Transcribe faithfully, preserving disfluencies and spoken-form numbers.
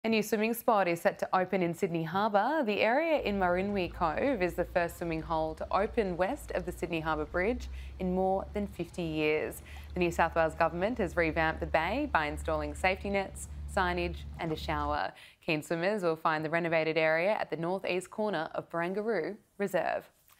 A new swimming spot is set to open in Sydney Harbour. The area in Marrinawi Cove is the first swimming hole to open west of the Sydney Harbour Bridge in more than fifty years. The New South Wales Government has revamped the bay by installing safety nets, signage and a shower. Keen swimmers will find the renovated area at the north-east corner of Barangaroo Reserve.